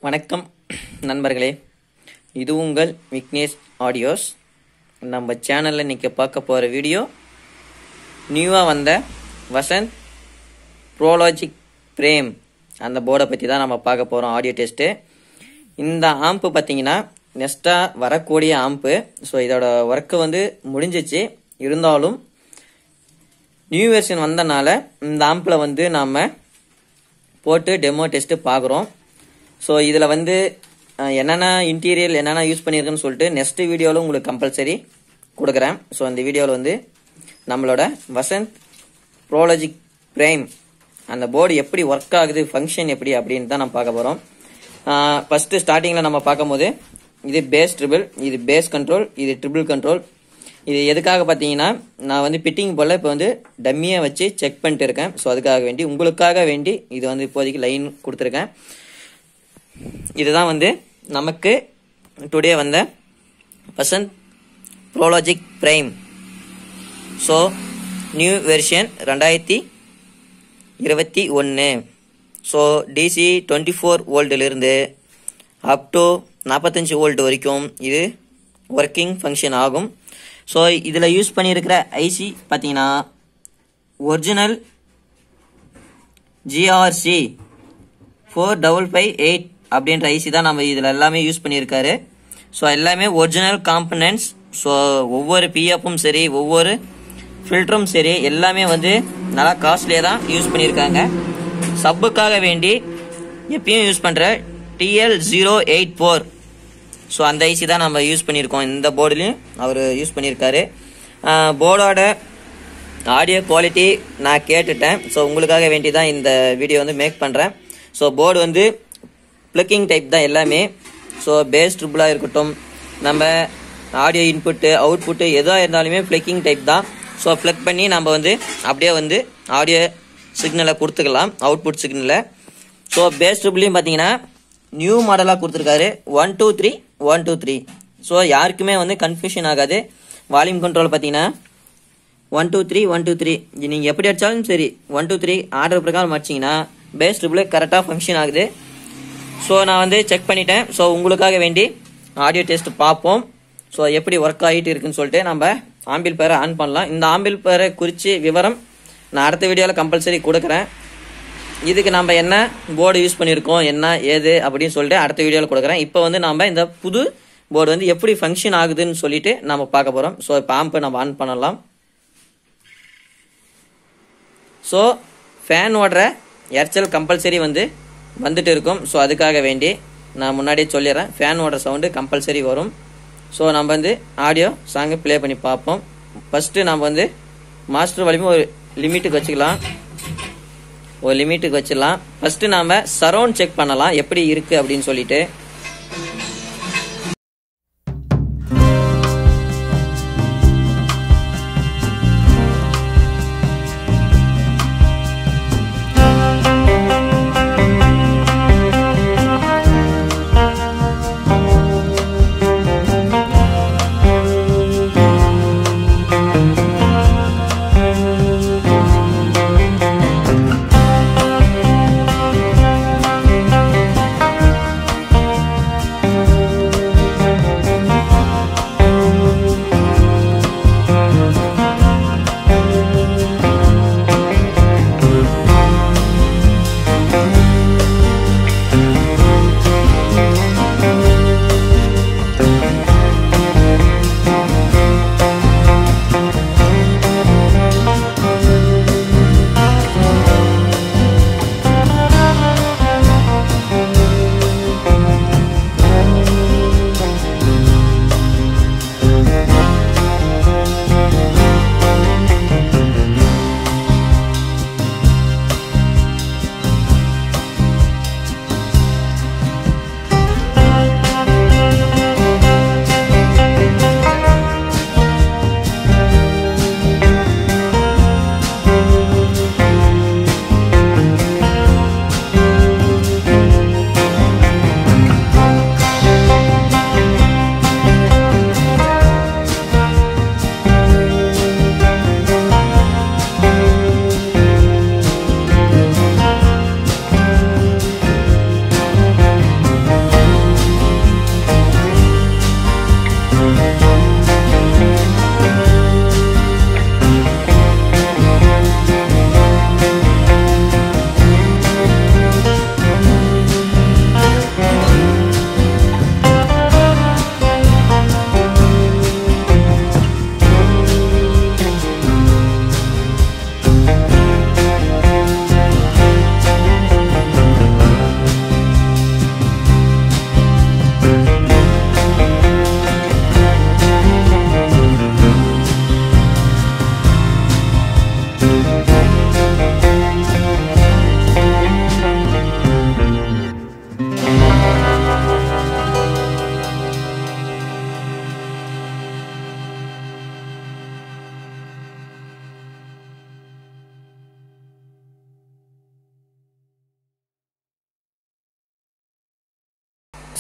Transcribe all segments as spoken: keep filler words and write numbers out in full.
வணக்கம் நண்பர்களே, இது உங்கள் விக்னேஷ் ஆடியோஸ். நம்ம சேனலில் இன்றைக்கி பார்க்க போகிற வீடியோ நியூவாக வந்த வசந்த் ப்ரோலாஜிக் பிரேம் அந்த போர்டை பற்றி தான் நம்ம பார்க்க போகிறோம். Audio test. இந்த ஆம்பு பார்த்திங்கன்னா நெக்ஸ்ட்டாக வரக்கூடிய ஆம்பு. ஸோ இதோட ஒர்க்கு வந்து முடிஞ்சிச்சு. இருந்தாலும் நியூ வெர்ஷன் வந்தனால இந்த ஆம்பில் வந்து நாம் போட்டு டெமோ டெஸ்ட்டு பார்க்குறோம். ஸோ இதில் வந்து என்னென்ன இன்டீரியல் என்னென்ன யூஸ் பண்ணியிருக்குன்னு சொல்லிட்டு நெக்ஸ்ட் வீடியோவில் உங்களுக்கு கம்பல்சரி கொடுக்குறேன். ஸோ இந்த வீடியோவில் வந்து நம்மளோட வசந்த் ப்ரோலாஜிக் பிரேம் அந்த போர்டு எப்படி ஒர்க் ஆகுது, ஃபங்க்ஷன் எப்படி அப்படின்னு தான் நம்ம பார்க்க போகிறோம். ஃபஸ்ட்டு ஸ்டார்டிங்கில் நம்ம பார்க்கும்போது இது பேஸ் ட்ரிபிள், இது பேஸ் கண்ட்ரோல், இது ட்ரிபிள் கண்ட்ரோல். இது எதுக்காக பார்த்தீங்கன்னா, நான் வந்து பிட்டிங் போல் இப்போ வந்து டம்மியை வச்சு செக் பண்ணிட்டு இருக்கேன். ஸோ அதுக்காக வேண்டி உங்களுக்காக வேண்டி இது வந்து இப்போதைக்கு லைன் கொடுத்துருக்கேன். இதுதான் வந்து நமக்கு டுடே வந்த Vasanth Prologic Prime. So new version ரெண்டாயிரத்தி இருபத்தி ஒன்று. ஸோ டிசி டுவெண்ட்டி ஃபோர் வோல்ட்டிலிருந்து அப் டு நாற்பத்தஞ்சு வோல்ட் வரைக்கும் இது ஒர்க்கிங் ஃபங்க்ஷன் ஆகும். ஸோ இதில் யூஸ் பண்ணியிருக்கிற ஐசி பார்த்தீங்கன்னா original GRC four double five eight அப்படின்ற ஐசி தான் நம்ம இதில் எல்லாமே யூஸ் பண்ணியிருக்காரு. ஸோ எல்லாமே ஒரிஜினல் காம்பனன்ட்ஸ். ஸோ ஒவ்வொரு பிஎஃப்பும் சரி, ஒவ்வொரு ஃபில்டரும் சரி, எல்லாமே வந்து நல்லா காஸ்ட்லியாக தான் யூஸ் பண்ணியிருக்காங்க. சப்புக்காக வேண்டி எப்பயும் யூஸ் பண்ணுற TL zero eight four so அந்த ஐசி தான் நம்ம யூஸ் பண்ணியிருக்கோம். இந்த போர்டுலையும் அவர் யூஸ் பண்ணியிருக்காரு. போர்டோட ஆடியோ குவாலிட்டி நான் கேட்டுட்டேன். ஸோ உங்களுக்காக வேண்டி தான் இந்த வீடியோ வந்து மேக் பண்ணுறேன். ஸோ போர்டு வந்து ப்ளக்கிங் டைப் தான் எல்லாமே. ஸோ பேஸ் ட்ரிபிளாக இருக்கட்டும், நம்ம ஆடியோ இன்புட்டு அவுட்புட்டு எதாக இருந்தாலுமே ப்ளக்கிங் டைப் தான். ஸோ ப்ளக் பண்ணி நம்ம வந்து அப்படியே வந்து ஆடியோ சிக்னலை கொடுத்துக்கலாம், அவுட்புட் சிக்னலை. ஸோ பேஸ் ட்ரிபிளையும் பார்த்தீங்கன்னா நியூ மாடலாக கொடுத்துருக்காரு. One two three one two three so யாருக்குமே வந்து கன்ஃபியூஷன் ஆகாது. வால்யூம் கண்ட்ரோல் பார்த்தீங்கன்னா one two three one two three நீங்கள் எப்படி அடித்தாலும் சரி, ஒன் டூ த்ரீ ஆர்டர் பிரகாரம் அடிச்சிங்கன்னா பேஸ் ட்ரிபிள் கரெக்டாக ஃபங்க்ஷன் ஆகுது. ஸோ நான் வந்து செக் பண்ணிட்டேன். ஸோ உங்களுக்காக வேண்டி ஆடியோ டெஸ்ட் பார்ப்போம். ஸோ எப்படி ஒர்க் ஆகிட்டு இருக்குன்னு சொல்லிட்டு நம்ம ஆம்பிள் பேரை ஆன் பண்ணலாம். இந்த ஆம்பிள் பேரை குறித்து விவரம் நான் அடுத்த வீடியோவில் கம்பல்சரி கொடுக்குறேன். இதுக்கு நம்ம என்ன போர்டு யூஸ் பண்ணியிருக்கோம், என்ன ஏது அப்படின்னு சொல்லிட்டு அடுத்த வீடியோவில் கொடுக்குறேன். இப்போ வந்து நம்ம இந்த புது போர்டு வந்து எப்படி ஃபங்க்ஷன் ஆகுதுன்னு சொல்லிட்டு நம்ம பார்க்க போகிறோம். ஸோ இப்போ ஆம்பை நம்ம ஆன் பண்ணலாம். ஸோ ஃபேன் ஓடுற எர்ச்சல் கம்பல்சரி வந்து வந்துட்டு இருக்கும். ஸோ அதுக்காக வேண்டி நான் முன்னாடியே சொல்லிடுறேன், ஃபேன் ஓடுற சவுண்டு கம்பல்சரி வரும். ஸோ நம்ம வந்து ஆடியோ சாங்கை ப்ளே பண்ணி பார்ப்போம். ஃபஸ்ட்டு நம்ம வந்து மாஸ்டர் வால்யூம் ஒரு லிமிட்டுக்கு வச்சுக்கலாம், ஒரு லிமிட்டுக்கு வச்சிடலாம். ஃபஸ்ட்டு நாம் சரவுண்ட் செக் பண்ணலாம் எப்படி இருக்குது அப்படின்னு சொல்லிட்டு.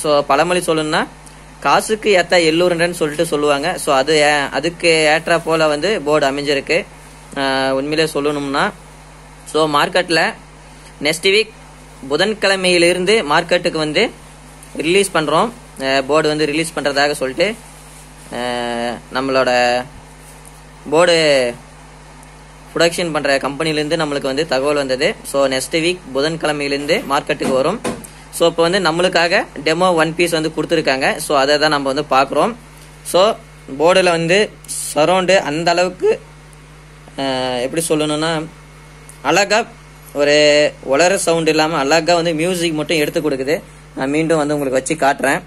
ஸோ பழமொழி சொல்லணும்னா காசுக்கு ஏற்ற எல்லூருன்றன்னு சொல்லிட்டு சொல்லுவாங்க. ஸோ அது அதுக்கு ஏற்றா போல் வந்து போர்டு அமைஞ்சிருக்கு உண்மையிலே சொல்லணும்னா. ஸோ மார்க்கெட்டில் நெக்ஸ்ட் வீக் புதன்கிழமையிலிருந்து மார்க்கெட்டுக்கு வந்து ரிலீஸ் பண்ணுறோம், போர்டு வந்து ரிலீஸ் பண்ணுறதாக சொல்லிட்டு நம்மளோட போர்டு ப்ரொடக்ஷன் பண்ணுற கம்பெனிலேருந்து நம்மளுக்கு வந்து தகவல் வந்தது. ஸோ நெக்ஸ்ட் வீக் புதன்கிழமையிலேருந்து மார்க்கெட்டுக்கு வரும். ஸோ இப்போ வந்து நம்மளுக்காக டெமோ ஒன் பீஸ் வந்து கொடுத்துருக்காங்க. ஸோ அதை தான் நம்ம வந்து பார்க்குறோம். ஸோ போர்டில் வந்து சரௌண்டு அந்த அளவுக்கு எப்படி சொல்லணும்னா அழகாக ஒரு உலர சவுண்ட் இல்லாமல் அழகாக வந்து மியூசிக் மட்டும் எடுத்து கொடுக்குது. நான் மீண்டும் வந்து உங்களுக்கு வச்சு காட்டுறேன்.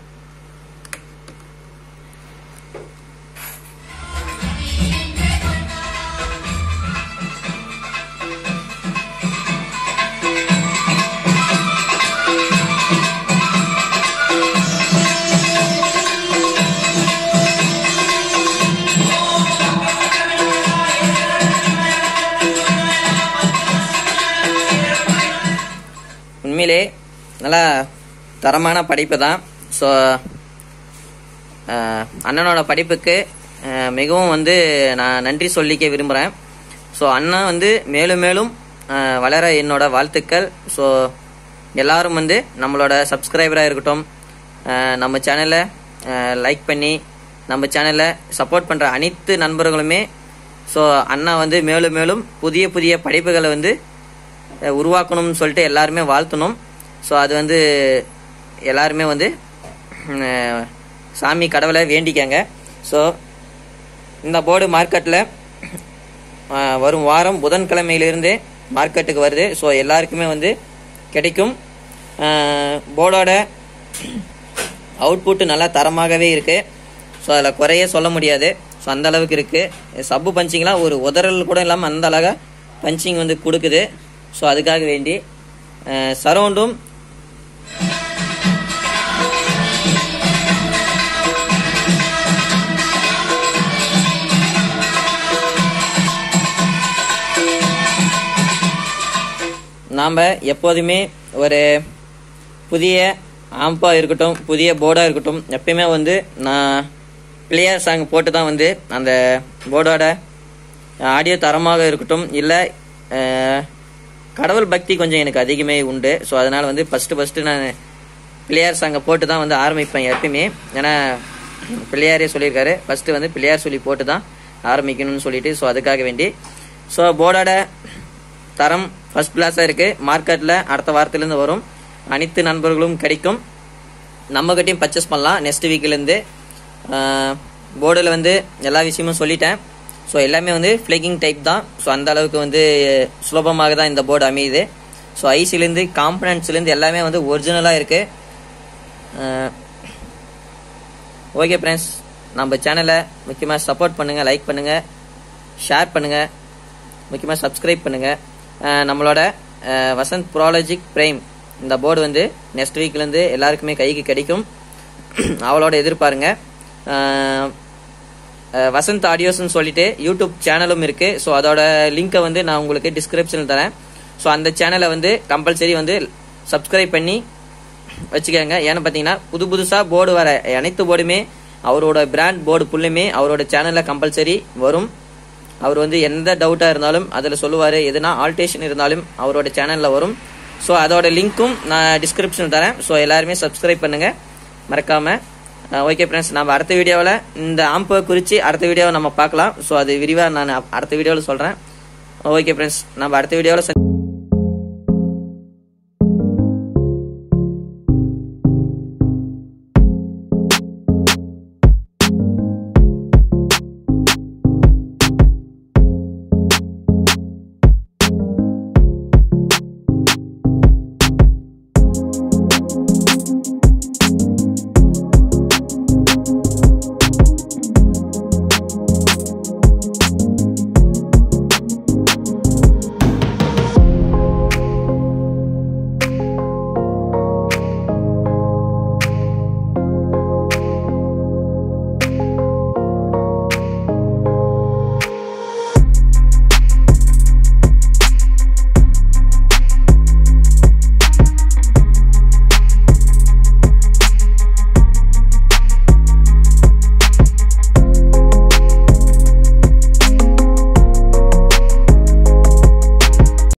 உண்மையிலே நல்லா தரமான படிப்பு தான். ஸோ அண்ணனோட படிப்புக்கு மிகவும் வந்து நான் நன்றி சொல்லிக்க விரும்புகிறேன். ஸோ அண்ணன் வந்து மேலும் மேலும் வளர என்னோட வாழ்த்துக்கள். ஸோ எல்லாரும் வந்து நம்மளோட சப்ஸ்கிரைபராக இருக்கட்டும், நம்ம சேனலை லைக் பண்ணி நம்ம சேனலை சப்போர்ட் பண்ணுற அனைத்து நண்பர்களுமே ஸோ அண்ணா வந்து மேலும் மேலும் புதிய புதிய படிப்புகளை வந்து உருவாக்கணும்னு சொல்லிட்டு எல்லாருமே வாழ்த்தணும். ஸோ அது வந்து எல்லாருமே வந்து சாமி கடவுளை வேண்டிக்கங்க. ஸோ இந்த போர்டு மார்க்கெட்டில் வரும் வாரம் புதன்கிழமையிலிருந்தே மார்க்கெட்டுக்கு வருது. ஸோ எல்லாருக்குமே வந்து கிடைக்கும். போர்டோட அவுட்புட்டு நல்லா தரமாகவே இருக்குது. ஸோ அதில் குறைய சொல்ல முடியாது. ஸோ அந்த அளவுக்கு இருக்குது. சப்பு பஞ்சிங்லாம் ஒரு உதறல் கூட இல்லாமல் அந்த அழகாக பஞ்சிங் வந்து கொடுக்குது. ஸோ அதுக்காக வேண்டி சரௌண்டும் நாம் எப்போதுமே ஒரு புதிய ஆம்பாக இருக்கட்டும், புதிய போர்டாக இருக்கட்டும், எப்பயுமே வந்து நான் பிளேயர் சாங் போட்டு தான் வந்து அந்த போர்டோட ஆடியோ தரமாக இருக்கட்டும், இல்லை கடவுள் பக்தி கொஞ்சம் எனக்கு அதிகமே உண்டு. ஸோ அதனால் வந்து ஃபஸ்ட்டு ஃபஸ்ட்டு நான் பிள்ளையார் சாங்கை போட்டு தான் வந்து ஆரம்பிப்பேன் எப்பயுமே. ஏன்னா பிள்ளையாரே சொல்லியிருக்காரு ஃபஸ்ட்டு வந்து பிள்ளையார் சொல்லி போட்டு தான் ஆரம்பிக்கணும்னு சொல்லிட்டு. ஸோ அதுக்காக வேண்டி ஸோ போர்டோட தரம் ஃபஸ்ட் கிளாஸாக இருக்குது. மார்க்கெட்டில் அடுத்த வாரத்துலேருந்து வரும். அனைத்து நண்பர்களும் கிடைக்கும். நம்மகிட்டையும் பர்ச்சேஸ் பண்ணலாம் நெக்ஸ்ட் வீக்கிலேருந்து. போர்டில் வந்து எல்லா விஷயமும் சொல்லிட்டேன். ஸோ எல்லாமே வந்து ஃப்ளேக்கிங் டைப் தான். ஸோ அந்த அளவுக்கு வந்து சுலபமாக தான் இந்த போர்டு அமையுது. ஸோ ஐசிலேருந்து காம்பனன்ட்ஸ்லேருந்து எல்லாமே வந்து ஒரிஜினலாக இருக்குது. ஓகே ஃப்ரெண்ட்ஸ், நம்ம சேனலை முக்கியமாக சப்போர்ட் பண்ணுங்கள், லைக் பண்ணுங்கள், ஷேர் பண்ணுங்கள், முக்கியமாக சப்ஸ்கிரைப் பண்ணுங்கள். நம்மளோட வசந்த் ப்ரோலாஜிக் பிரைம் இந்த போர்டு வந்து நெக்ஸ்ட் வீக்லேருந்து எல்லாருக்குமே கைக்கு கிடைக்கும். அவளோட எதிர்பாருங்க. வசந்த் ஆடியோஸ்ன்னு சொல்லிட்டு யூடியூப் சேனலும் இருக்குது. ஸோ அதோட லிங்க்கை வந்து நான் உங்களுக்கு டிஸ்கிரிப்ஷனில் தரேன். ஸோ அந்த சேனலை வந்து கம்பல்சரி வந்து சப்ஸ்கிரைப் பண்ணி வச்சுக்கோங்க. ஏன்னு பார்த்தீங்கன்னா புது புதுசாக போர்டு வர அனைத்து போர்டுமே அவரோட பிராண்ட் போர்டு ஃபுல்லுமே அவரோட சேனலில் கம்பல்சரி வரும். அவர் வந்து எந்த டவுட்டாக இருந்தாலும் அதில் சொல்லுவார். எதுனா ஆல்டேஷன் இருந்தாலும் அவரோட சேனலில் வரும். ஸோ அதோட லிங்க்கும் நான் டிஸ்கிரிப்ஷனில் தரேன். ஸோ எல்லாருமே சப்ஸ்கிரைப் பண்ணுங்கள் மறக்காமல். ஓகே ஃப்ரெண்ட்ஸ், நம்ம அடுத்த வீடியோவில் இந்த ஆம்பை குறித்து அடுத்த வீடியோவை நம்ம பார்க்கலாம். ஸோ அது விரிவாக நான் அடுத்த வீடியோவில் சொல்கிறேன். ஓகே ஃப்ரெண்ட்ஸ், நம்ம அடுத்த வீடியோவில்